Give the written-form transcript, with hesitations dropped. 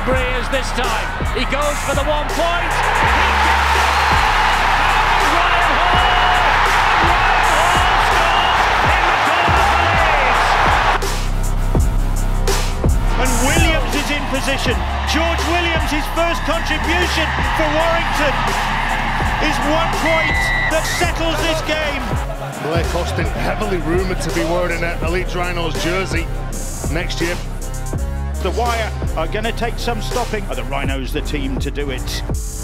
Breers this time. He goes for the 1 point. He gets it! And Ryan Hall scores in the corner for Leeds. And Williams is in position. George Williams, his first contribution for Warrington, is 1 point that settles this game. Blair Costin, heavily rumoured to be wearing a Leeds Rhinos jersey next year. The Wire are going to take some stopping. Are the Rhinos the team to do it?